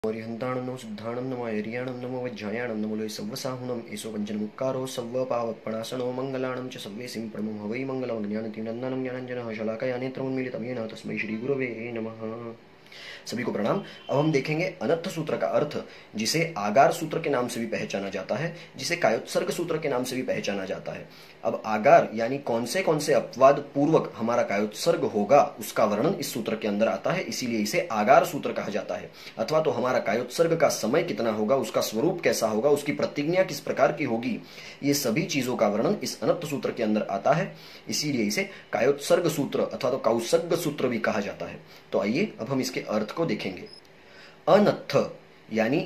हरिहन्ताणं नमो सिद्धाणं नमो ऐर्याणं नमो वज्रायाणं नमो लोय सव्वसाहुणम् एषो पञ्चनमुक्कारो सव्वपावपणासनो मङ्गलाणं च सव्वेसिं परमं हवै मङ्गलमज्ञानतिमिरन्दानं ज्ञानाञ्जनः शलाकया नेत्रमुन्मीलितं येन तस्मै श्रीगुरवे नमः। सभी को प्रणाम। अब हम देखेंगे अनर्थ सूत्र का अर्थ, जिसे आगार सूत्र के नाम से भी पहचाना जाता है, जिसे कायोत्सर्ग सूत्र के नाम से भी पहचाना जाता है। अब आगार यानी कौन से अपवाद पूर्वक हमारा कायोत्सर्ग होगा, उसका वर्णन इस सूत्र के अंदर आता है, इसीलिए इसे आगार सूत्र कहा जाता है। अथवा तो हमारा कायोत्सर्ग का समय कितना होगा, उसका स्वरूप कैसा होगा, उसकी प्रतिज्ञा किस प्रकार की होगी, ये सभी चीजों का वर्णन इस अनर्थ सूत्र के अंदर आता है, इसीलिए इसे कायोत्सर्ग सूत्र अथवा तो कौसर्ग सूत्र भी कहा जाता है। तो आइए अब हम इसके अर्थ को देखेंगे। अनर्थ यानी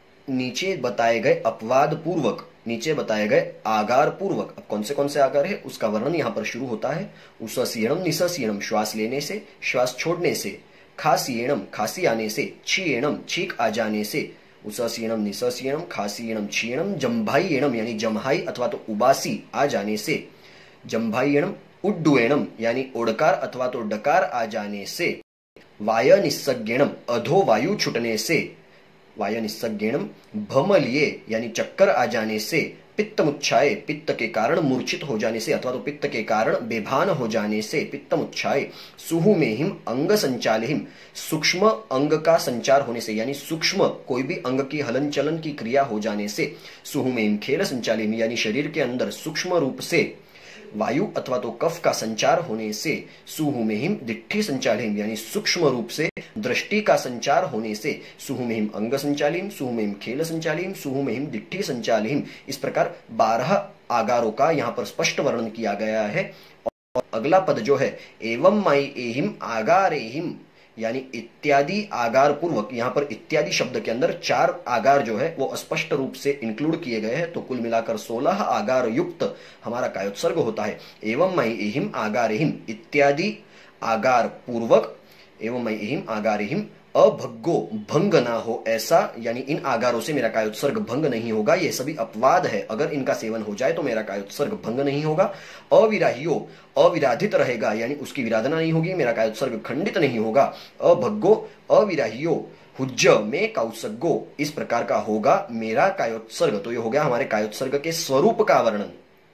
नीचे बताए गए अपवाद पूर्वक, नीचे बताए गए आगार पूर्वक। अब कौन से आगार है उसका वर्णन यहाँ पर शुरू होता है। उससीयणम निससीयणम, श्वास लेने से, श्वास छोड़ने से, खासीयणम, खांसी आने से, छीयणम, छींक आ जाने से, उससीयणम निससीयणम, खासीयणम छीयणम, जम्भाईयणम यानी जम्हाई अथवा तो उबासी आ जाने से, जम्भाईयणम उड्डुएणम यानी ओडकार अथवा तो डकार आ जाने से, वायनिस्सज्ञणम अधो वायु छुटने से, वायनिस्सज्ञणम भमलिये यानी चक्कर आ जाने से, पित्तमुच्छाए पित्त के कारण मूर्छित हो जाने से अथवा तो पित्त के कारण बेभान हो जाने से, पित्तमुच्छाए, सुहुमेहिम अंग संचालिहिम सूक्ष्म अंग का संचार होने से यानी सूक्ष्म कोई भी अंग की हलन चलन की क्रिया हो जाने से, सुहुमेहिम खेल संचालिहिम यानी शरीर के अंदर सूक्ष्म रूप से वायु अथवा तो कफ का संचार होने से, सुहुमेहिम दिट्ठी संचालिहिम यानी सूक्ष्म रूप से दृष्टि का संचार होने से, सुहुमेहिम अंग संचालिहिम, सुहुमेहिम खेल संचालिहिम, सुहुमेहिम दिट्ठी संचालिहिम। इस प्रकार 12 आगारों का यहाँ पर स्पष्ट वर्णन किया गया है। और अगला पद जो है एवं माई एहिम आगारेहिम यानी इत्यादि आगार पूर्वक, यहाँ पर इत्यादि शब्द के अंदर 4 आगार जो है वो स्पष्ट रूप से इंक्लूड किए गए हैं। तो कुल मिलाकर 16 आगार युक्त हमारा कायोत्सर्ग होता है। एवं मई एहिम आगारेहिम इत्यादि आगार पूर्वक, एवं मई एहिम आगारेहिम अभग्गो भंग ना हो ऐसा, यानी इन आगारों से मेरा कायोत्सर्ग भंग नहीं होगा। ये सभी अपवाद है, अगर इनका सेवन हो जाए तो मेरा कायोत्सर्ग भंग नहीं होगा। अविराहियो अविराधित रहेगा यानी उसकी विराधना नहीं होगी, मेरा कायोत्सर्ग खंडित नहीं होगा। अभग्गो अविराहियो हुज्ज में कौसग्गो, इस प्रकार का होगा मेरा कायोत्सर्ग। तो ये हो गया हमारे कायोत्सर्ग के स्वरूप का वर्णन।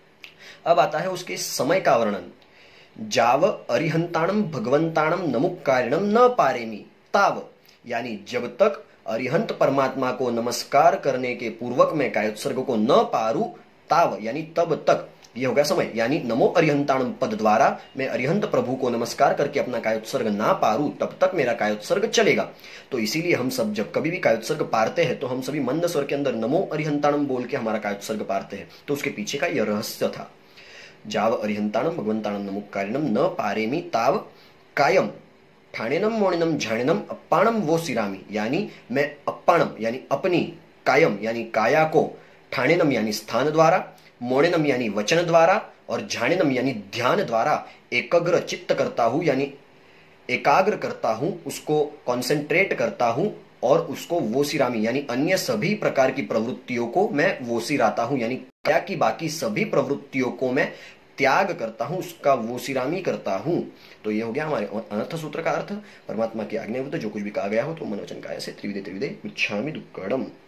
अब आता है उसके समय का वर्णन। जाव अरिहंताणम भगवंताणम नमुक्कारिणम न पारेमी ताव, यानी जब तक अरिहंत परमात्मा को नमस्कार करने के पूर्वक मैं कायोत्सर्ग को न पारू, ताव यानी तब तक, ये हो गया समय। यानी नमो अरिहंताणम पद द्वारा मैं अरिहंत प्रभु को नमस्कार करके अपना कायोत्सर्ग ना पारू, तब तक मेरा कायोत्सर्ग चलेगा। तो इसीलिए हम सब जब कभी भी कायोत्सर्ग पारते हैं तो हम सभी मंद स्वर के अंदर नमो अरिहंताणम बोल के हमारा कायोत्सर्ग पारते हैं। तो उसके पीछे का यह रहस्य था। जाव अरिहंताणम भगवंताणम नमुक्कारिणम न पारेमी ताव कायम ठाणेनम मोणिनम झाणिनम अप्पाणम वो सिरामी, यानी मैं अप्पाणम यानी अपनी, कायम यानी काया को, ठाणेनम यानी स्थान द्वारा, मोणिनम यानी वचन द्वारा और झाणिनम यानी ध्यान द्वारा एकाग्र चित्त करता हूं, यानी एकाग्र करता हूं, उसको कॉन्सेंट्रेट करता हूं और उसको वो सिरामी यानी अन्य सभी प्रकार की प्रवृत्तियों को मैं वो सिराता हूं, यानी काया की बाकी सभी प्रवृत्तियों को मैं त्याग करता हूं, उसका वो सिरामी करता हूं। तो ये हो गया हमारे अनर्थ सूत्र का अर्थ। परमात्मा की आज्ञा हो तो जो कुछ भी कहा गया हो तो मनोवचन काया से त्रिविधे त्रिविधे मिच्छामि दुक्कडम।